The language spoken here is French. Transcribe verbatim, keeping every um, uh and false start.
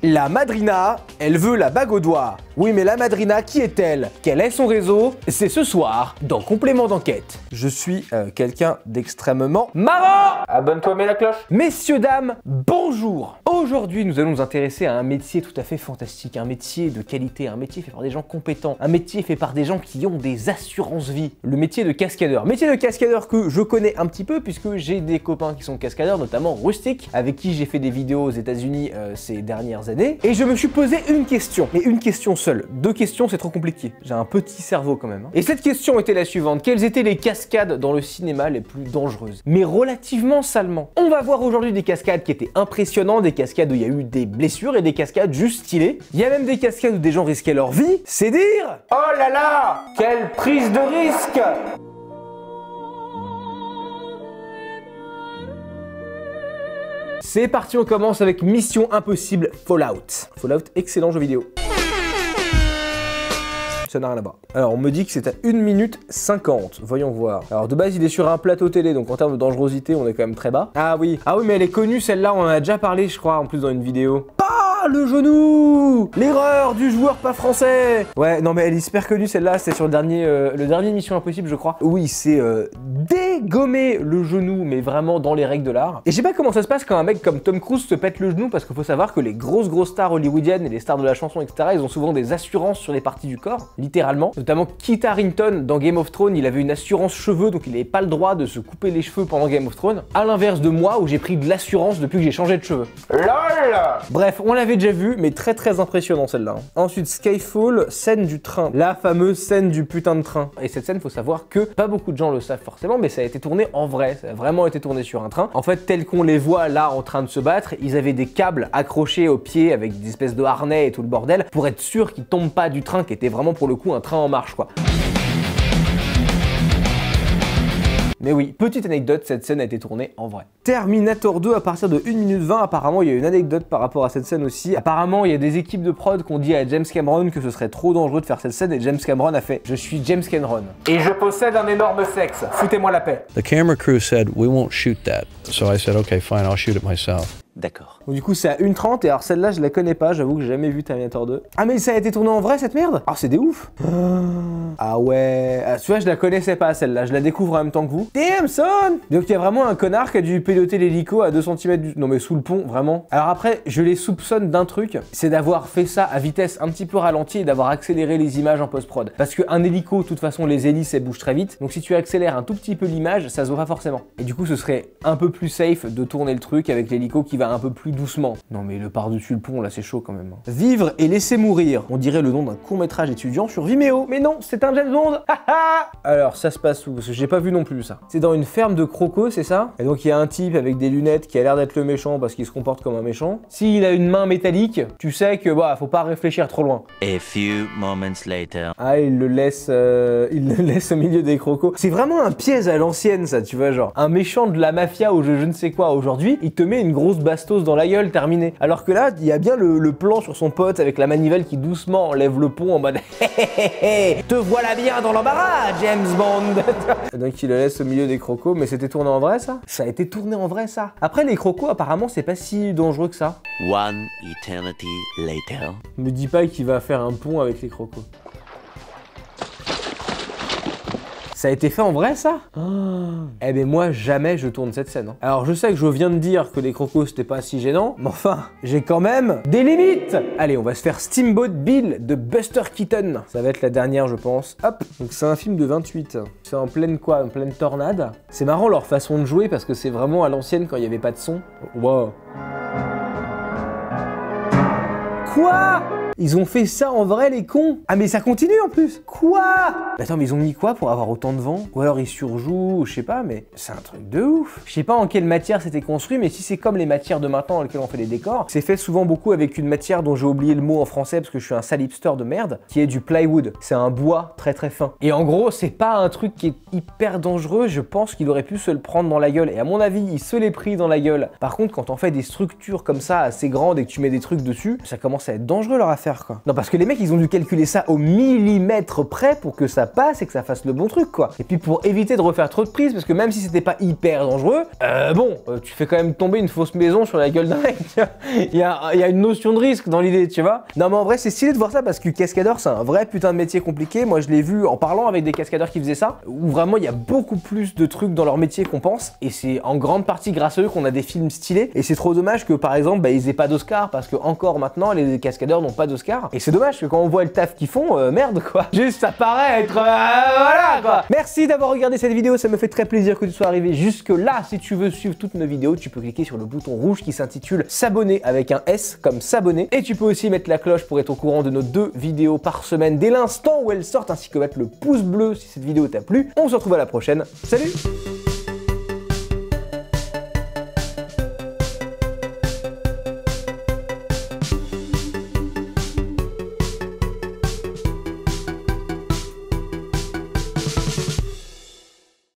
La madrina, elle veut la bague au doigt. Oui, mais la madrina, qui est-elle? Quel est son réseau? C'est ce soir, dans Complément d'enquête. Je suis euh, quelqu'un d'extrêmement marrant. Abonne-toi, mets la cloche. Messieurs, dames, bonjour. Aujourd'hui, nous allons nous intéresser à un métier tout à fait fantastique, un métier de qualité, un métier fait par des gens compétents, un métier fait par des gens qui ont des assurances-vie. Le métier de cascadeur. Métier de cascadeur que je connais un petit peu puisque j'ai des copains qui sont cascadeurs, notamment Rustic, avec qui j'ai fait des vidéos aux États-Unis euh, ces dernières années. Et je me suis posé une question, mais une question seule. Deux questions, c'est trop compliqué. J'ai un petit cerveau quand même. Hein. Et cette question était la suivante. Quelles étaient les cascades dans le cinéma les plus dangereuses, mais relativement salement? On va voir aujourd'hui des cascades qui étaient impressionnantes, des cascades où il y a eu des blessures et des cascades juste stylées. Il y a même des cascades où des gens risquaient leur vie. C'est dire. Oh là là, quelle prise de risque! C'est parti, on commence avec Mission Impossible Fallout. Fallout, excellent jeu vidéo. Ça n'a rien à voir. Alors on me dit que c'est à une minute cinquante, voyons voir. Alors de base il est sur un plateau télé, donc en termes de dangerosité on est quand même très bas. Ah oui, ah oui mais elle est connue celle-là, on en a déjà parlé je crois en plus dans une vidéo. Ah le genou! L'erreur du joueur pas français! Ouais non mais elle est super connue celle-là, c'était sur le dernier, euh, le dernier Mission Impossible je crois. Oui c'est euh, dégommer le genou mais vraiment dans les règles de l'art. Et je sais pas comment ça se passe quand un mec comme Tom Cruise se pète le genou parce qu'il faut savoir que les grosses grosses stars hollywoodiennes et les stars de la chanson et cetera ils ont souvent des assurances sur les parties du corps. Littéralement, notamment Kit Harington dans Game of Thrones, il avait une assurance cheveux donc il n'avait pas le droit de se couper les cheveux pendant Game of Thrones. À l'inverse de moi où j'ai pris de l'assurance depuis que j'ai changé de cheveux. LOL. Bref, on l'avait déjà vu, mais très très impressionnant celle-là. Ensuite, Skyfall, scène du train. La fameuse scène du putain de train. Et cette scène, faut savoir que pas beaucoup de gens le savent forcément, mais ça a été tourné en vrai. Ça a vraiment été tourné sur un train. En fait, tel qu'on les voit là en train de se battre, ils avaient des câbles accrochés aux pieds avec des espèces de harnais et tout le bordel pour être sûr qu'ils tombent pas du train qui était vraiment pour le coup un train en marche quoi. Mais oui, petite anecdote, cette scène a été tournée en vrai. Terminator deux à partir de une minute vingt, apparemment il y a une anecdote par rapport à cette scène aussi. Apparemment il y a des équipes de prod qui ont dit à James Cameron que ce serait trop dangereux de faire cette scène et James Cameron a fait « Je suis James Cameron. Et je possède un énorme sexe, foutez-moi la paix ». The camera crew said, "We won't shoot that." So I said, "Okay, fine, I'll shoot it myself." D'accord. Du coup c'est à une trente et alors celle-là je la connais pas, j'avoue que j'ai jamais vu Terminator deux. Ah mais ça a été tourné en vrai cette merde? Ah c'est des ouf. Ah ouais, ah, tu vois je la connaissais pas celle-là, je la découvre en même temps que vous. Damn son. Donc il y a vraiment un connard qui a dû piloter l'hélico à deux centimètres du... Non mais sous le pont, vraiment. Alors après je les soupçonne d'un truc, c'est d'avoir fait ça à vitesse un petit peu ralentie et d'avoir accéléré les images en post-prod. Parce qu'un hélico, de toute façon les hélices elles bougent très vite, donc si tu accélères un tout petit peu l'image, ça se voit pas forcément. Et du coup ce serait un peu plus safe de tourner le truc avec l'hélico qui va un peu plus doucement. Non mais le par-dessus le pont là c'est chaud quand même. Vivre et laisser mourir, on dirait le nom d'un court-métrage étudiant sur Vimeo. Mais non, c'est un James Bond. Alors ça se passe où? Parce que j'ai pas vu non plus ça. C'est dans une ferme de crocos, c'est ça? Et donc il y a un type avec des lunettes qui a l'air d'être le méchant parce qu'il se comporte comme un méchant. S'il a une main métallique, tu sais que bah faut pas réfléchir trop loin. A few moments later. Ah il le laisse, euh, il le laisse au milieu des crocos. C'est vraiment un piège à l'ancienne ça, tu vois genre. Un méchant de la mafia ou je, je ne sais quoi aujourd'hui, il te met une grosse bastos dans la gueule. Terminé. Alors que là, il y a bien le, le plan sur son pote avec la manivelle qui doucement enlève le pont en mode te voilà bien dans l'embarras, James Bond. Donc il le laisse au milieu des crocos, mais c'était tourné en vrai ça? Ça a été tourné en vrai ça? Après les crocos, apparemment, c'est pas si dangereux que ça. One eternity later. Me dis pas qu'il va faire un pont avec les crocos. Ça a été fait en vrai ça? Oh. Eh ben moi jamais je tourne cette scène. Hein. Alors je sais que je viens de dire que les crocos c'était pas si gênant, mais enfin j'ai quand même des limites. Allez on va se faire Steamboat Bill de Buster Keaton. Ça va être la dernière je pense. Hop, donc c'est un film de vingt-huit. C'est en pleine quoi? En pleine tornade. C'est marrant leur façon de jouer parce que c'est vraiment à l'ancienne quand il n'y avait pas de son. Wow. Quoi? Ils ont fait ça en vrai les cons? Ah mais ça continue en plus. Quoi? Attends mais ils ont mis quoi pour avoir autant de vent? Ou alors ils surjouent, ou je sais pas, mais c'est un truc de ouf. Je sais pas en quelle matière c'était construit, mais si c'est comme les matières de maintenant dans lesquelles on fait les décors, c'est fait souvent beaucoup avec une matière dont j'ai oublié le mot en français parce que je suis un sale hipster de merde, qui est du plywood. C'est un bois très très fin. Et en gros c'est pas un truc qui est hyper dangereux, je pense qu'il aurait pu se le prendre dans la gueule. Et à mon avis il se l'est pris dans la gueule. Par contre quand on fait des structures comme ça assez grandes et que tu mets des trucs dessus, ça commence à être dangereux leur affaire. faire quoi. Non parce que les mecs ils ont dû calculer ça au millimètre près pour que ça passe et que ça fasse le bon truc quoi. Et puis pour éviter de refaire trop de prises, parce que même si c'était pas hyper dangereux, euh, bon, euh, tu fais quand même tomber une fausse maison sur la gueule d'un mec. Il y a, il y a une notion de risque dans l'idée, tu vois. Non mais en vrai c'est stylé de voir ça parce que cascadeur c'est un vrai putain de métier compliqué. Moi je l'ai vu en parlant avec des cascadeurs qui faisaient ça, où vraiment il y a beaucoup plus de trucs dans leur métier qu'on pense. Et c'est en grande partie grâce à eux qu'on a des films stylés. Et c'est trop dommage que par exemple bah, ils aient pas d'Oscar, parce que encore maintenant les cascadeurs n'ont pas d'Oscar. Et c'est dommage que quand on voit le taf qu'ils font, euh, merde quoi. Juste ça paraît être... Euh, voilà quoi. Merci d'avoir regardé cette vidéo, ça me fait très plaisir que tu sois arrivé jusque là. Si tu veux suivre toutes nos vidéos, tu peux cliquer sur le bouton rouge qui s'intitule s'abonner avec un S comme s'abonner. Et tu peux aussi mettre la cloche pour être au courant de nos deux vidéos par semaine dès l'instant où elles sortent, ainsi que mettre le pouce bleu si cette vidéo t'a plu. On se retrouve à la prochaine. Salut!